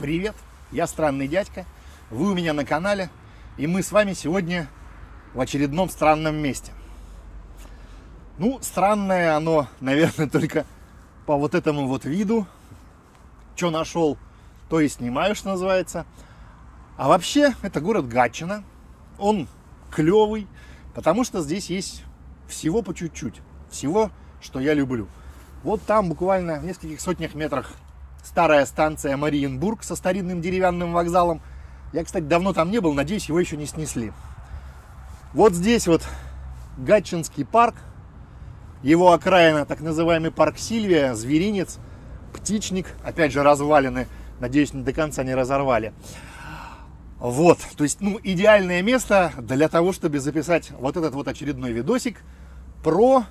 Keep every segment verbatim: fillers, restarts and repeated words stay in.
Привет, я Странный Дядька, вы у меня на канале, и мы с вами сегодня в очередном странном месте. Ну, странное оно, наверное, только по вот этому вот виду. Что нашел, то и снимаю, что называется. А вообще, это город Гатчина. Он клевый, потому что здесь есть всего по чуть-чуть. Всего, что я люблю. Вот там, буквально в нескольких сотнях метрах, старая станция Мариенбург со старинным деревянным вокзалом. Я, кстати, давно там не был, надеюсь, его еще не снесли. Вот здесь вот Гатчинский парк. Его окраина, так называемый парк Сильвия, зверинец, птичник. Опять же, развалины. Надеюсь, не до конца не разорвали. Вот, то есть, ну, идеальное место для того, чтобы записать вот этот вот очередной видосик про...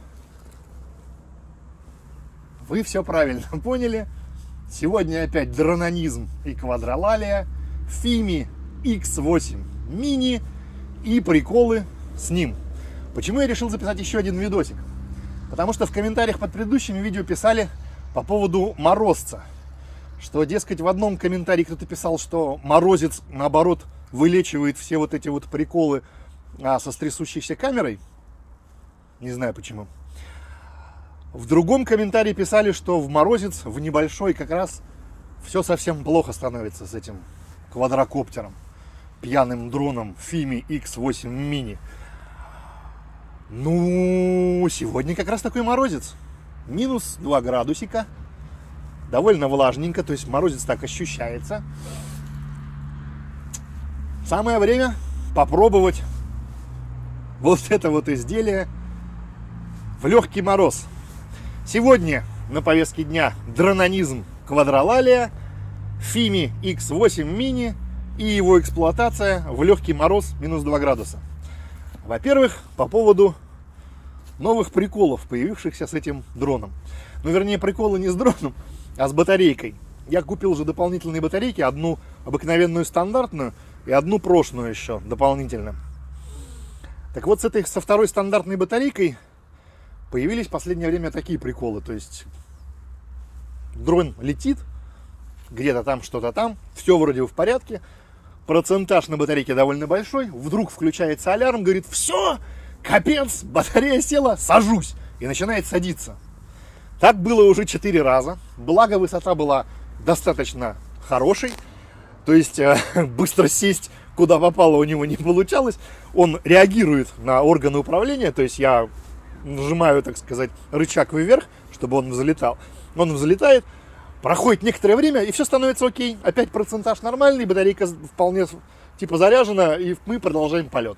Вы все правильно поняли. Сегодня опять дрононизм и квадролалия, Фими икс восемь мини и приколы с ним. Почему я решил записать еще один видосик? Потому что в комментариях под предыдущими видео писали по поводу морозца. Что, дескать, в одном комментарии кто-то писал, что морозец, наоборот, вылечивает все вот эти вот приколы а, со стрясущейся камерой. Не знаю почему. В другом комментарии писали, что в морозец, в небольшой, как раз все совсем плохо становится с этим квадрокоптером, пьяным дроном Фими икс восемь мини. Ну, сегодня как раз такой морозец. Минус два градусика. Довольно влажненько, то есть морозец так ощущается. Самое время попробовать вот это вот изделие в легкий мороз. Сегодня на повестке дня дрононизм квадролалия, Фими икс восемь мини и его эксплуатация в легкий мороз минус два градуса. Во-первых, по поводу новых приколов, появившихся с этим дроном. Ну, вернее, приколы не с дроном, а с батарейкой. Я купил уже дополнительные батарейки, одну обыкновенную стандартную и одну прошную еще дополнительно. Так вот, с этой, со второй стандартной батарейкой появились в последнее время такие приколы. То есть дрон летит, где-то там, что-то там, все вроде в порядке, процентаж на батарейке довольно большой, вдруг включается алярм, говорит: все, капец, батарея села, сажусь, и начинает садиться. Так было уже четыре раза, благо высота была достаточно хорошей, то есть э, быстро сесть куда попало у него не получалось, он реагирует на органы управления, то есть я нажимаю, так сказать, рычаг вверх, чтобы он взлетал. Он взлетает, проходит некоторое время, и все становится окей. Опять процентаж нормальный, батарейка вполне типа заряжена, и мы продолжаем полет.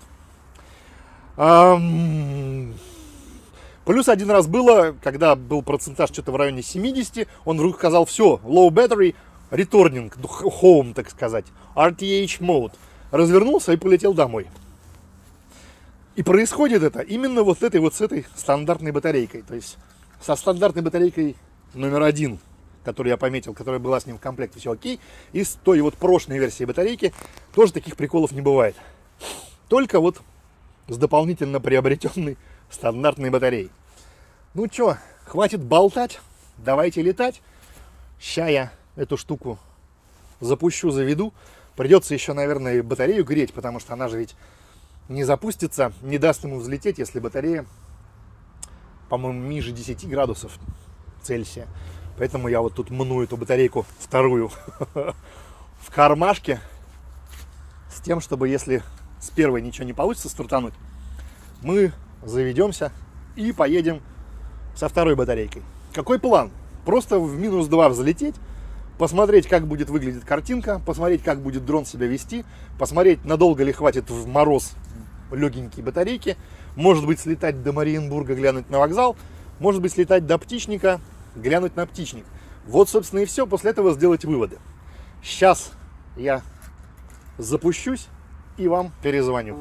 Плюс один раз было, когда был процентаж что-то в районе семидесяти, он вдруг сказал: все, low battery, returning home, так сказать, ар ти эйч mode. Развернулся и полетел домой. И происходит это именно вот этой вот с этой стандартной батарейкой. То есть со стандартной батарейкой номер один, которую я пометил, которая была с ним в комплекте, все окей. И с той вот прошлой версии батарейки тоже таких приколов не бывает. Только вот с дополнительно приобретенной стандартной батареей. Ну что, хватит болтать, давайте летать. Ща я эту штуку запущу, заведу. Придется еще, наверное, батарею греть, потому что она же ведь не запустится, не даст ему взлететь, если батарея, по-моему, ниже десяти градусов Цельсия. Поэтому я вот тут мну эту батарейку вторую в кармашке, с тем, чтобы, если с первой ничего не получится стартануть, мы заведемся и поедем со второй батарейкой. Какой план? Просто в минус два взлететь, посмотреть, как будет выглядеть картинка, посмотреть, как будет дрон себя вести, посмотреть, надолго ли хватит в мороз легенькие батарейки, может быть, слетать до Мариенбурга, глянуть на вокзал, может быть, слетать до птичника, глянуть на птичник. Вот, собственно, и все. После этого сделать выводы. Сейчас я запущусь и вам перезвоню.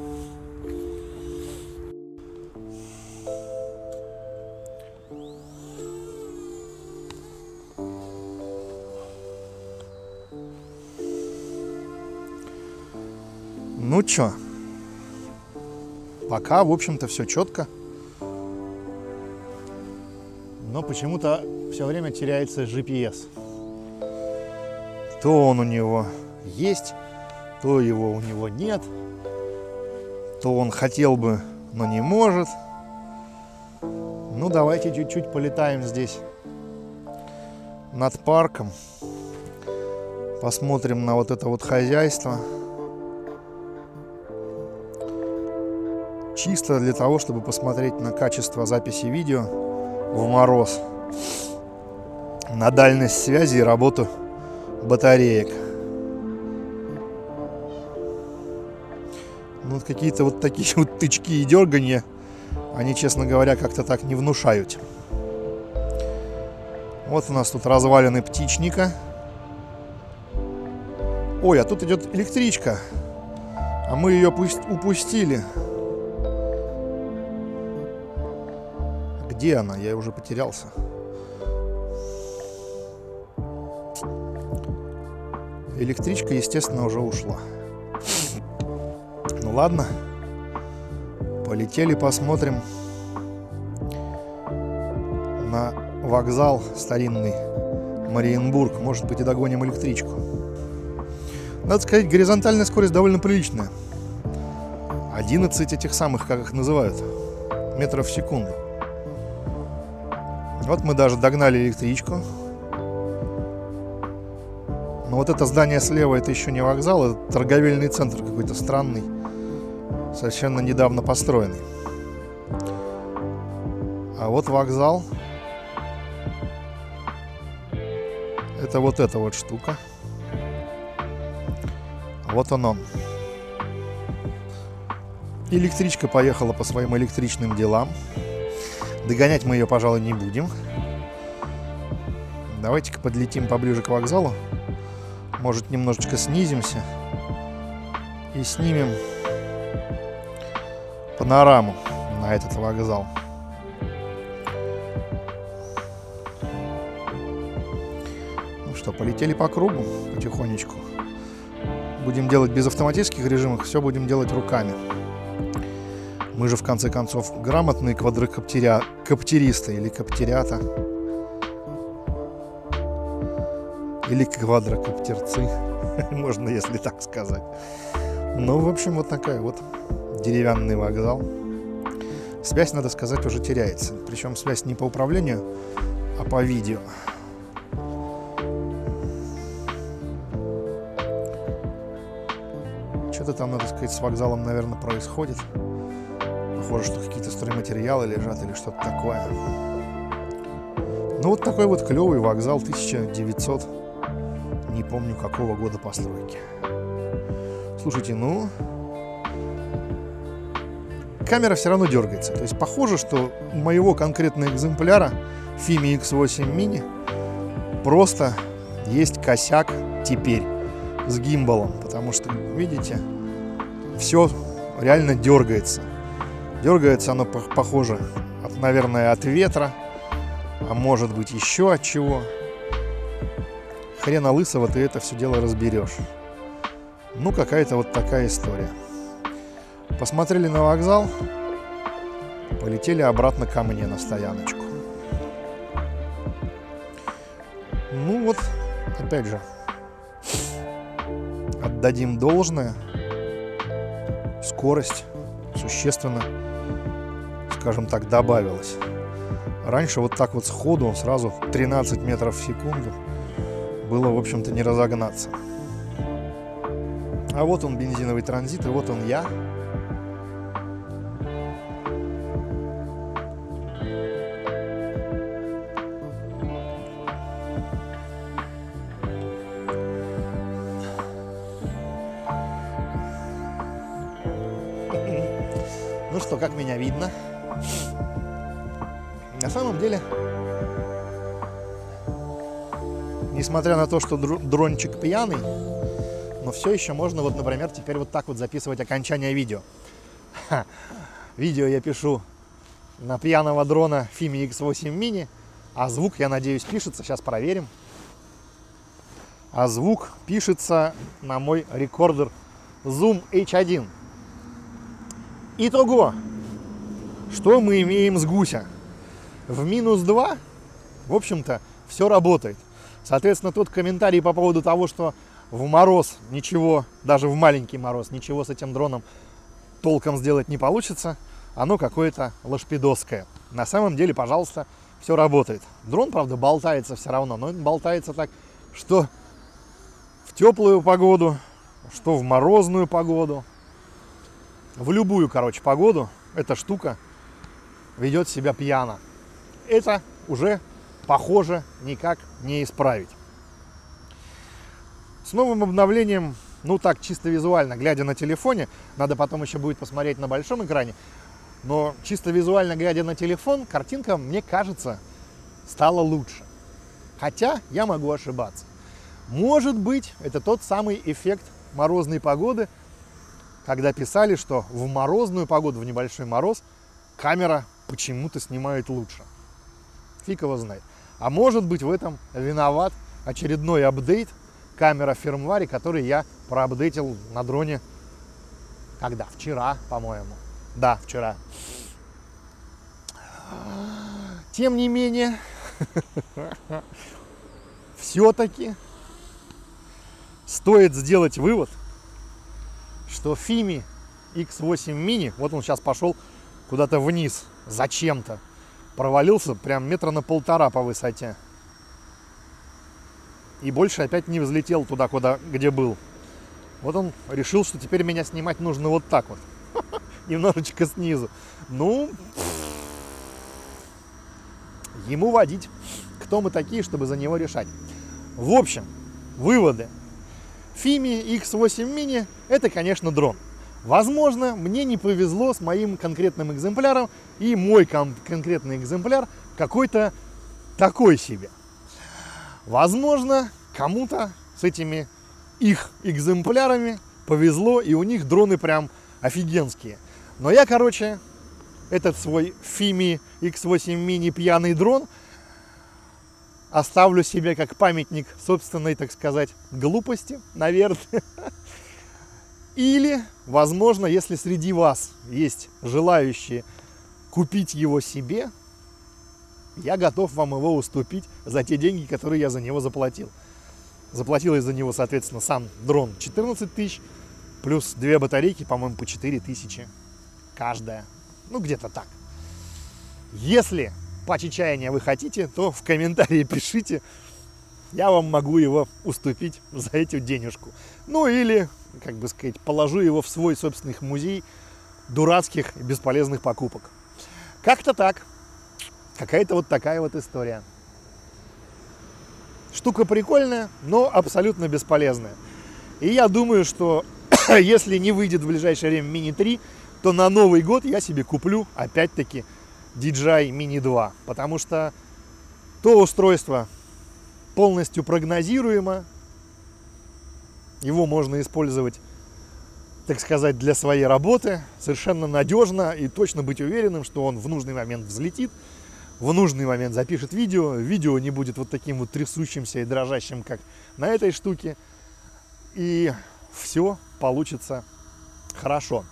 Ну чё, пока, в общем-то, все четко. Но почему-то все время теряется джи пи эс. То он у него есть, то его у него нет, то он хотел бы, но не может. Ну, давайте чуть-чуть полетаем здесь над парком. Посмотрим на вот это вот хозяйство. Чисто для того, чтобы посмотреть на качество записи видео в мороз, на дальность связи и работу батареек. Ну, вот какие-то вот такие вот тычки и дерганья, они, честно говоря, как-то так не внушают. Вот у нас тут развалины птичника. Ой, а тут идет электричка, а мы ее упустили. Где она? Я уже потерялся. Электричка, естественно, уже ушла. Ну ладно. Полетели, посмотрим на вокзал старинный Мариенбург. Может быть, и догоним электричку. Надо сказать, горизонтальная скорость довольно приличная. одиннадцать этих самых, как их называют, метров в секунду. Вот мы даже догнали электричку. Но вот это здание слева, это еще не вокзал, это торговельный центр какой-то странный, совершенно недавно построенный. А вот вокзал. Это вот эта вот штука. Вот он он. Электричка поехала по своим электричным делам. Догонять мы ее, пожалуй, не будем. Давайте-ка подлетим поближе к вокзалу. Может, немножечко снизимся и снимем панораму на этот вокзал. Ну что, полетели по кругу потихонечку. Будем делать без автоматических режимов, все будем делать руками. Мы же, в конце концов, грамотные квадрокоптеристы или коптерята. Или квадрокоптерцы, можно, если так сказать. Ну, в общем, вот такая вот деревянный вокзал. Связь, надо сказать, уже теряется. Причем связь не по управлению, а по видео. Что-то там, надо сказать, с вокзалом, наверное, происходит. Похоже, что какие-то стройматериалы лежат или что-то такое. Ну, вот такой вот клевый вокзал тысяча девятьсот, не помню какого года постройки. Слушайте, ну... камера все равно дергается. То есть похоже, что у моего конкретного экземпляра Fimi икс восемь Mini просто есть косяк теперь с гимбалом. Потому что, видите, все реально дергается. Дергается оно, похоже, от, наверное, от ветра, а может быть еще от чего. Хрена лысого ты это все дело разберешь. Ну, какая-то вот такая история. Посмотрели на вокзал, полетели обратно ко мне на стояночку. Ну вот, опять же, отдадим должное. Скорость существенно, скажем так, добавилась. Раньше вот так вот сходу, сразу тринадцать метров в секунду, было, в общем-то, не разогнаться. А вот он, бензиновый транзит, и вот он я. Ну что, как меня видно? На самом деле, несмотря на то, что дрончик пьяный, но все еще можно, вот, например, теперь вот так вот записывать окончание видео. Ха. Видео я пишу на пьяного дрона Fimi икс восемь Mini, а звук, я надеюсь, пишется. Сейчас проверим. А звук пишется на мой рекордер Zoom эйч один. Итого, что мы имеем с гуся? В минус два, в общем-то, все работает. Соответственно, тот комментарий по поводу того, что в мороз ничего, даже в маленький мороз, ничего с этим дроном толком сделать не получится, оно какое-то лошпидовское. На самом деле, пожалуйста, все работает. Дрон, правда, болтается все равно, но он болтается так, что в теплую погоду, что в морозную погоду, в любую, короче, погоду эта штука ведет себя пьяно. Это уже, похоже, никак не исправить. С новым обновлением, ну так, чисто визуально, глядя на телефоне, надо потом еще будет посмотреть на большом экране, но чисто визуально, глядя на телефон, картинка, мне кажется, стала лучше. Хотя я могу ошибаться. Может быть, это тот самый эффект морозной погоды, когда писали, что в морозную погоду, в небольшой мороз, камера почему-то снимает лучше. Фиг его знает. А может быть, в этом виноват очередной апдейт камера в фирмваре, который я проапдейтил на дроне когда? Вчера, по-моему. Да, вчера. Тем не менее, все-таки стоит сделать вывод, что Fimi икс восемь Mini, вот он сейчас пошел куда-то вниз, зачем-то, провалился прям метра на полтора по высоте. И больше опять не взлетел туда, куда, где был. Вот он решил, что теперь меня снимать нужно вот так вот. Немножечко снизу. Ну, ему водить. Кто мы такие, чтобы за него решать? В общем, выводы. Fimi икс восемь Mini это, конечно, дрон. Возможно, мне не повезло с моим конкретным экземпляром, и мой кон- конкретный экземпляр какой-то такой себе. Возможно, кому-то с этими их экземплярами повезло, и у них дроны прям офигенские. Но я, короче, этот свой Fimi икс восемь Mini пьяный дрон оставлю себе как памятник собственной, так сказать, глупости, наверное. Или, возможно, если среди вас есть желающие купить его себе, я готов вам его уступить за те деньги, которые я за него заплатил. Заплатил я за него, соответственно, сам дрон четырнадцать тысяч, плюс две батарейки, по-моему, по четыре тысячи каждая. Ну, где-то так. Если по чаяния вы хотите, то в комментарии пишите. Я вам могу его уступить за эту денежку. Ну, или, как бы сказать, положу его в свой собственный музей дурацких и бесполезных покупок. Как-то так. Какая-то вот такая вот история. Штука прикольная, но абсолютно бесполезная. И я думаю, что если не выйдет в ближайшее время Mini три, то на Новый год я себе куплю опять-таки ди джей ай Mini два. Потому что то устройство полностью прогнозируемо. Его можно использовать, так сказать, для своей работы. Совершенно надежно и точно быть уверенным, что он в нужный момент взлетит. В нужный момент запишет видео, видео не будет вот таким вот трясущимся и дрожащим, как на этой штуке, и все получится хорошо.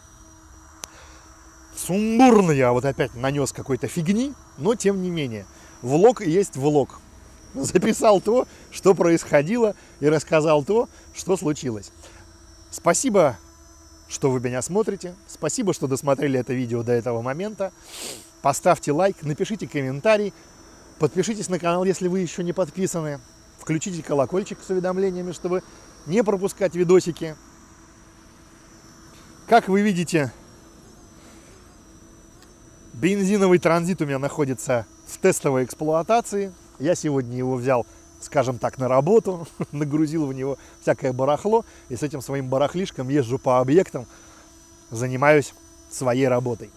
Сумбурно я вот опять нанес какой-то фигни, но тем не менее, влог есть влог. Записал то, что происходило, и рассказал то, что случилось. Спасибо, что вы меня смотрите, спасибо, что досмотрели это видео до этого момента. Поставьте лайк, напишите комментарий, подпишитесь на канал, если вы еще не подписаны. Включите колокольчик с уведомлениями, чтобы не пропускать видосики. Как вы видите, бензиновый транзит у меня находится в тестовой эксплуатации. Я сегодня его взял, скажем так, на работу, нагрузил в него всякое барахло. И с этим своим барахлишком езжу по объектам, занимаюсь своей работой.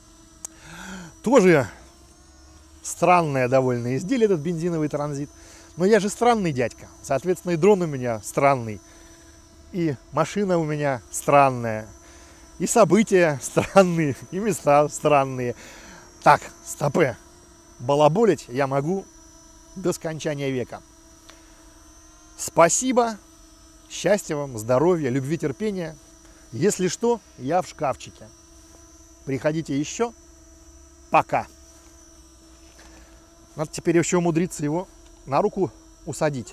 Тоже странное довольно изделие этот бензиновый транзит. Но я же странный дядька. Соответственно, и дрон у меня странный. И машина у меня странная. И события странные. И места странные. Так, стопэ. Балаболить я могу до скончания века. Спасибо. Счастья вам, здоровья, любви, терпения. Если что, я в шкафчике. Приходите еще. Пока. Надо теперь еще умудриться его на руку усадить.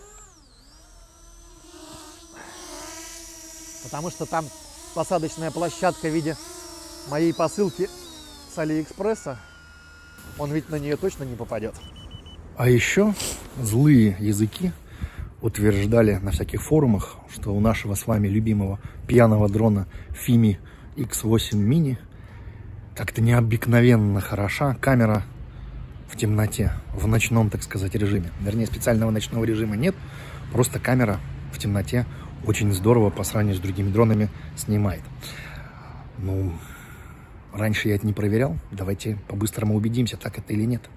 Потому что там посадочная площадка в виде моей посылки с Алиэкспресса. Он ведь на нее точно не попадет. А еще злые языки утверждали на всяких форумах, что у нашего с вами любимого пьяного дрона Fimi икс восемь мини как-то необыкновенно хороша камера в темноте, в ночном, так сказать, режиме. Вернее, специального ночного режима нет, просто камера в темноте очень здорово по сравнению с другими дронами снимает. Ну, раньше я это не проверял, давайте по-быстрому убедимся, так это или нет.